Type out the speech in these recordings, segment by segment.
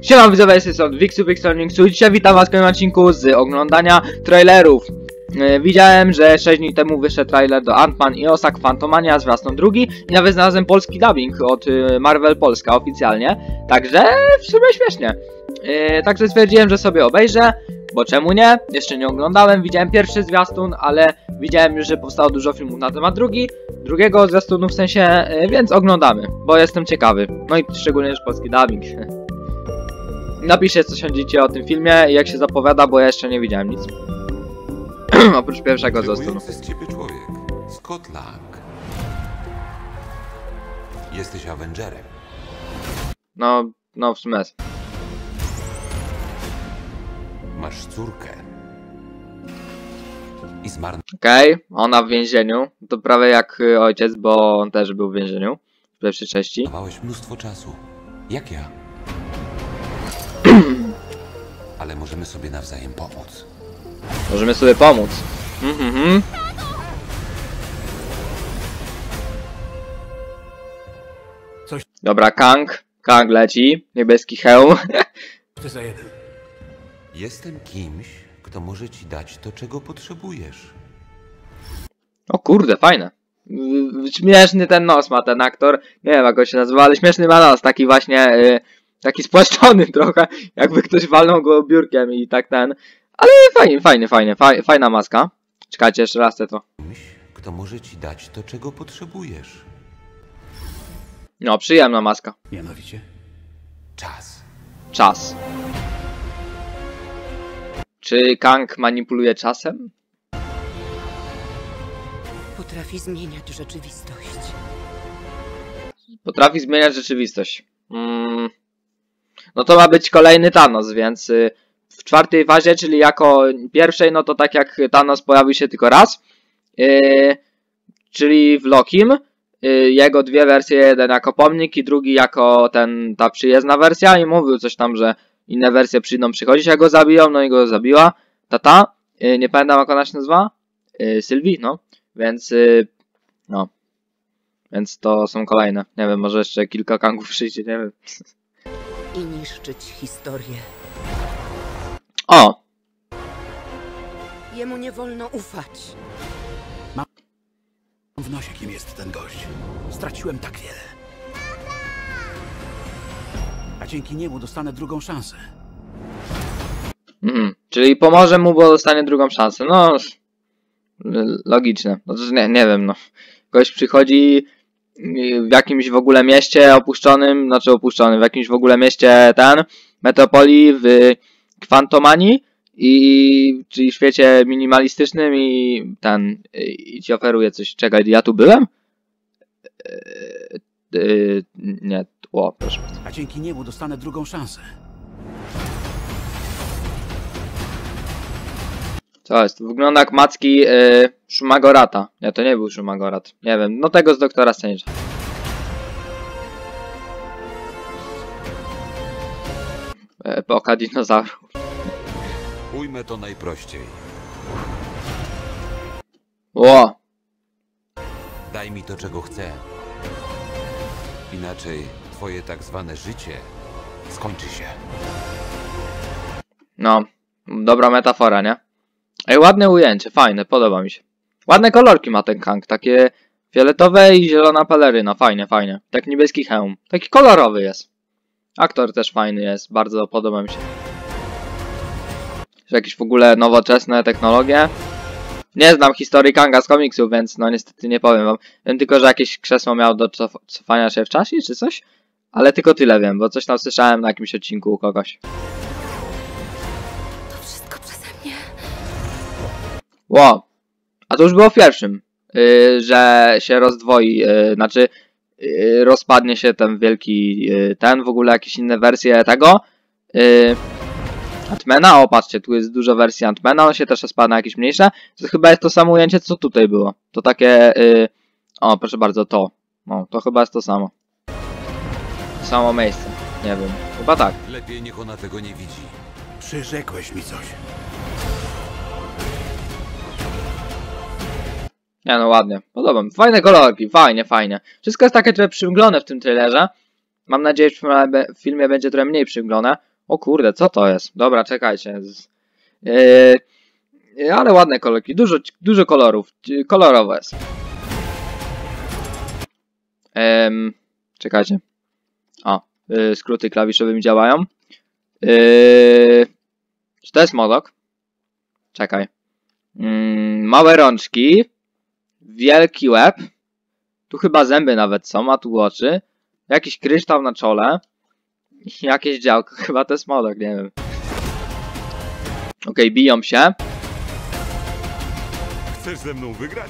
Siema widzowie, jestem Wiksu i dzisiaj witam was w kolejnym odcinku z oglądania trailerów. Widziałem, że 6 dni temu wyszedł trailer do Ant-Man i Ozark Quantumania, zwiastun drugi i nawet znalazłem polski dubbing od Marvel Polska oficjalnie, także w sumie śmiesznie. Także stwierdziłem, że sobie obejrzę, bo czemu nie? Jeszcze nie oglądałem, widziałem pierwszy zwiastun, ale widziałem już, że powstało dużo filmów na temat drugiego zwiastunu w sensie, więc oglądamy, bo jestem ciekawy. No i szczególnie, że polski dubbing. Napiszcie, co sądzicie o tym filmie i jak się zapowiada, bo ja jeszcze nie widziałem nic. Oprócz pierwszego zwiastunu. z ciebie człowiek, Scott Lang. Jesteś Avengerem. No w sumie. Masz córkę. I Okej, ona w więzieniu. To prawie jak ojciec, bo on też był w więzieniu. W pierwszej części. Zmarnowałeś mnóstwo czasu. Jak ja. Ale możemy sobie nawzajem pomóc. Możemy sobie pomóc. Coś. Dobra, Kang leci. Niebieski hełm. Ty za jeden. Jestem kimś, kto może ci dać to, czego potrzebujesz. O kurde, fajne. Śmieszny ten nos ma ten aktor. Nie wiem jak go się nazywa, ale śmieszny ma nos. Taki właśnie, taki spłaszczony trochę. Jakby ktoś walnął go biurkiem i tak ten. Ale fajna maska. Czekajcie, jeszcze raz to. Kimś, kto może ci dać to, czego potrzebujesz. No, przyjemna maska. Mianowicie? Czas. Czy Kang manipuluje czasem? Potrafi zmieniać rzeczywistość. Potrafi zmieniać rzeczywistość. No to ma być kolejny Thanos, więc w czwartej fazie, czyli jako pierwszej, no to tak jak Thanos pojawił się tylko raz, czyli w Lokim, jego dwie wersje, jeden jako pomnik i drugi jako ta przyjezdna wersja i mówił coś tam, że inne wersje przyjdą przychodzić, jak go zabiją, no i go zabiła tata, nie pamiętam jak ona się nazywa, Sylwii, no, więc więc to są kolejne, nie wiem, może jeszcze kilka Kangów przyjdzie, nie wiem. I niszczyć historię. O! Jemu nie wolno ufać. Mam w nosie, kim jest ten gość. Straciłem tak wiele. A dzięki niemu dostanę drugą szansę. Czyli pomoże mu, bo dostanie drugą szansę. No, logiczne. No to nie wiem, no. Gość przychodzi w jakimś w ogóle mieście opuszczonym, w jakimś w ogóle mieście metropolii w Quantumanii czyli w świecie minimalistycznym i ci oferuje coś. Czekaj, ja tu byłem? Nie, proszę bardzo. A dzięki niemu dostanę drugą szansę. Co jest? Wygląda jak macki Shumagorata. Nie, to nie był Shumagorat. Nie wiem, no tego z Doktora Strange'a. Epoka dinozaurów. Ujmę to najprościej. Ło! Daj mi to, czego chcę. Inaczej twoje tak zwane życie skończy się. No, dobra metafora, nie? Ej, ładne ujęcie, fajne, podoba mi się. Ładne kolorki ma ten Kang, takie fioletowe i zielona peleryna, fajnie. Tak niebieski hełm, taki kolorowy jest. Aktor też fajny jest, bardzo podoba mi się. Jakieś w ogóle nowoczesne technologie. Nie znam historii Kanga z komiksów, więc no niestety nie powiem wam. Wiem tylko, że jakieś krzesło miało do cofania się w czasie, czy coś? Ale tylko tyle wiem, bo coś tam słyszałem na jakimś odcinku u kogoś. To wszystko przeze mnie. Wow. A to już było w pierwszym, że się rozdwoi, rozpadnie się ten wielki, w ogóle jakieś inne wersje tego Ant-Mana. O, patrzcie, tu jest dużo wersji Ant-Mana, on się też rozpadł na jakieś mniejsze. To chyba jest to samo ujęcie, co tutaj było. To takie, o, proszę bardzo, to. No, to chyba jest to samo. To samo miejsce, nie wiem, chyba tak. Lepiej niech ona tego nie widzi. Przyrzekłeś mi coś. Nie no, ładnie, podoba mi. Fajne kolorki, fajnie. Wszystko jest takie trochę przymglone w tym trailerze. Mam nadzieję, że w filmie będzie trochę mniej przymglone. O kurde, co to jest? Dobra, czekajcie. Ale ładne kolorki, dużo kolorów, kolorowe jest. Czekajcie. O, skróty klawiszowe mi działają. Czy to jest Modok? Czekaj. Małe rączki. Wielki łeb. Tu chyba zęby nawet są, a tu oczy. Jakiś kryształ na czole. Jakieś działko, chyba to jest Modok, nie wiem. Okej, biją się. Chcesz ze mną wygrać?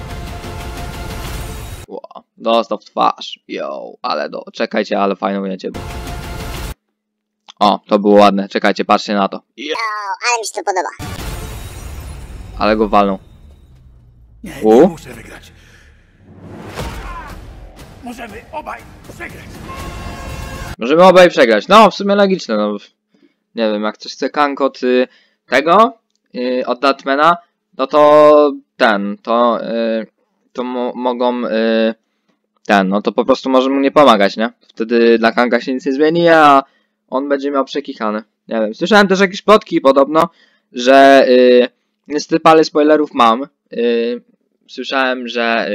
Wow, dostał w twarz. Yo, ale czekajcie, ale fajne ujęcie było. O, to było ładne. Czekajcie, patrzcie na to. Yo, ale mi się to podoba. Ale go walną. Nie, U? nie muszę wygrać. Możemy obaj przegrać. Możemy obaj przegrać. No, w sumie logiczne, no. Nie wiem, jak coś chce Kang od tego, od Datmana, no to mogą, no to po prostu może mu nie pomagać, nie? Wtedy dla Kanga się nic nie zmieni, a on będzie miał przekichane. Nie wiem, słyszałem też jakieś plotki podobno, że, niestety parę spoilerów mam. Słyszałem, że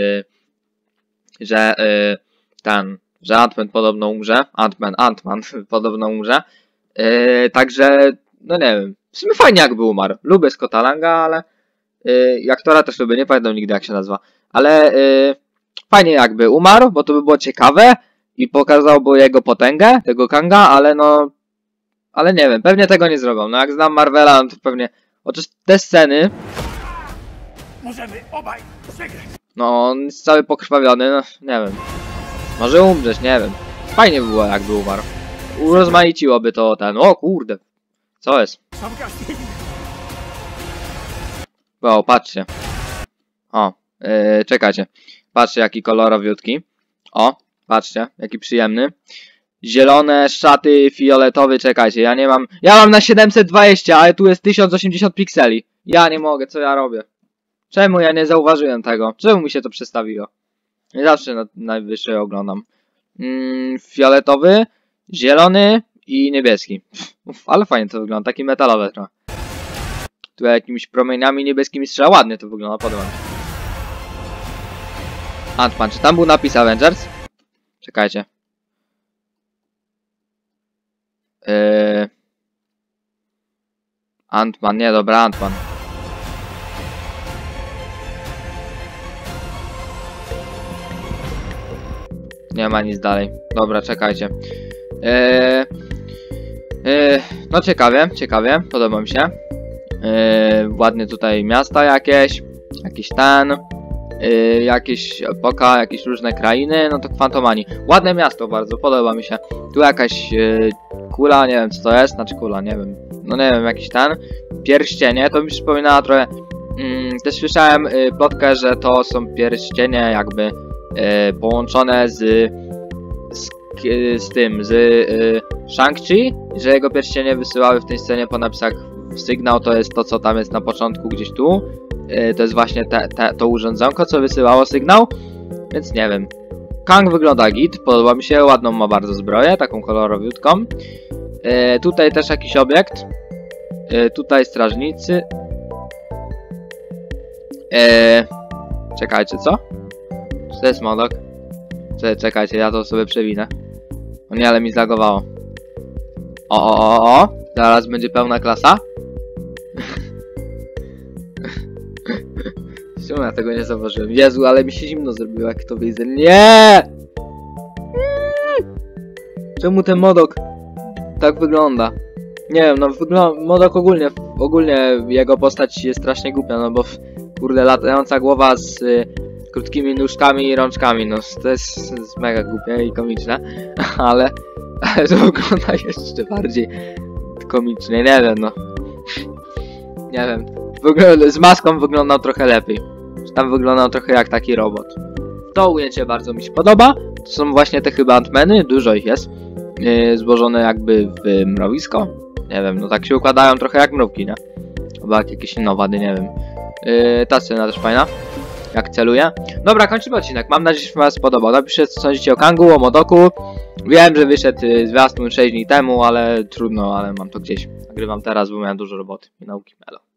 Ant-Man podobno umrze. Ant-Man podobno umrze. Także, no nie wiem. W sumie fajnie jakby umarł. Lubię Scotta Langa, ale aktora też lubię, nie pamiętam nigdy jak się nazywa. Ale fajnie jakby umarł, bo to by było ciekawe i pokazałby jego potęgę, tego Kanga, ale no... Ale nie wiem, pewnie tego nie zrobią. No jak znam Marvela, no to pewnie... Chociaż te sceny... Możemy obaj przegrać. No on jest cały pokrwawiony, no nie wiem. Może umrzeć, nie wiem. Fajnie by było jakby umarł. Urozmaiciłoby to ten... O kurde. Co jest? Sam casting. O, patrzcie. O, czekajcie. Patrzcie, jaki kolorowiutki. O, patrzcie, jaki przyjemny. Zielone szaty, fioletowy, czekajcie, ja nie mam... Ja mam na 720, ale tu jest 1080 pikseli. Ja nie mogę, co ja robię? Czemu ja nie zauważyłem tego? Czemu mi się to przestawiło? Nie zawsze na najwyższej oglądam. Fioletowy, zielony i niebieski. Ale fajnie to wygląda, taki metalowy trochę. Tu jakimiś promieniami niebieskimi strzela, ładnie to wygląda, podoba mi się. Ant-Man, czy tam był napis Avengers? Czekajcie. Ant-Man, nie, dobra, Ant-Man. Nie ma nic dalej. Dobra, czekajcie. No ciekawie, podoba mi się. Ładnie tutaj miasta jakieś, jakiś jakieś epoka, jakieś różne krainy, no to Kwantomanii. Ładne miasto bardzo, podoba mi się. Tu jakaś kula, nie wiem co to jest, znaczy kula, nie wiem. No nie wiem, jakiś pierścienie, to mi przypominała trochę. Też słyszałem plotkę, że to są pierścienie jakby połączone z Shang-Chi, że jego pierścienie wysyłały w tej scenie po napisach sygnał, to jest to, co tam jest na początku gdzieś tu. To jest właśnie to urządzonko, co wysyłało sygnał, więc nie wiem. Kang wygląda git, podoba mi się, ładną ma bardzo zbroję, taką kolorowiutką. Tutaj też jakiś obiekt. Tutaj strażnicy. Czekajcie, co? Czy to jest Modok? Czekajcie, ja to sobie przewinę. O nie, ale mi zlagowało. O. Zaraz będzie pełna klasa. Czemu ja tego nie zauważyłem? Jezu, ale mi się zimno zrobiło, jak to widzę. Nie! Czemu ten Modok tak wygląda? Nie wiem, no Modok ogólnie jego postać jest strasznie głupia, no bo kurde, latająca głowa z krótkimi nóżkami i rączkami, no to jest mega głupie i komiczne, ale to wygląda jeszcze bardziej komicznie, nie wiem, no. Nie wiem, z maską wyglądał trochę lepiej. Tam wyglądał trochę jak taki robot. To ujęcie bardzo mi się podoba. To są właśnie te chyba Ant-Many, dużo ich jest. Złożone jakby w mrowisko. Nie wiem, no tak się układają trochę jak mrówki, nie? Chyba jak jakieś innowady, nie wiem. Ta scena też fajna. jak celuję. Dobra, kończymy odcinek. Mam nadzieję, że wam się spodobał. Napiszcie, co sądzicie o Kangu, o Modoku. Wiem, że wyszedł zwiastun 6 dni temu, ale trudno, ale mam to gdzieś. Nagrywam teraz, bo miałem dużo roboty i nauki. Elo.